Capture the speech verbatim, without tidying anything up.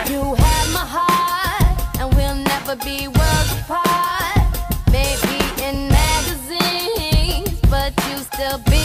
You had my heart, and we'll never be worlds apart. Maybe in magazines, but you still be